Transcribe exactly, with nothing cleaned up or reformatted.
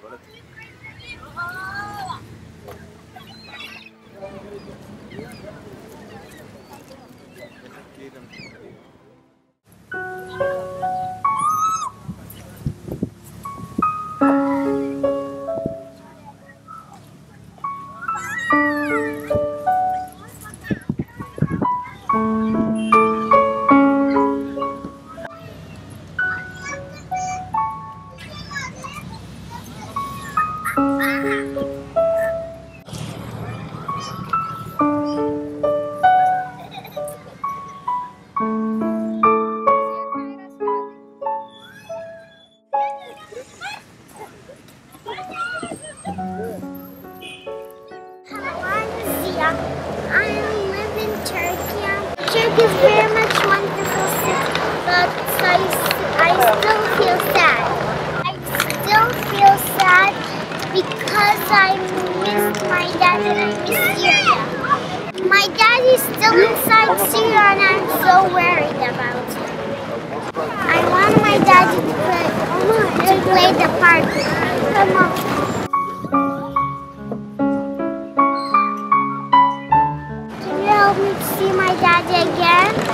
I live in Turkey. Turkey is very much wonderful city, but I, I still feel sad. I still feel sad because I missed my dad and I miss Syria. My dad is still inside Syria and I'm so worried about him. I want my dad to play, to play the part with me. Come on. Help me to see my daddy again.